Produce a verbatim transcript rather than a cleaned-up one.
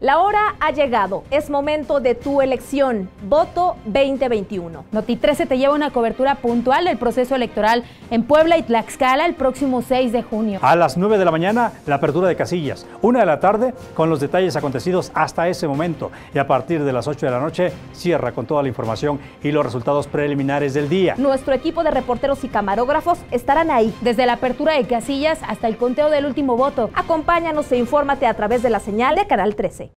La hora ha llegado, es momento de tu elección, Voto veinte veintiuno. Noti trece te lleva una cobertura puntual del proceso electoral en Puebla y Tlaxcala el próximo seis de junio. A las nueve de la mañana, la apertura de casillas. una de la tarde, con los detalles acontecidos hasta ese momento. Y a partir de las ocho de la noche, cierra con toda la información y los resultados preliminares del día. Nuestro equipo de reporteros y camarógrafos estarán ahí. Desde la apertura de casillas hasta el conteo del último voto. Acompáñanos e infórmate a través de la señal de Canal trece.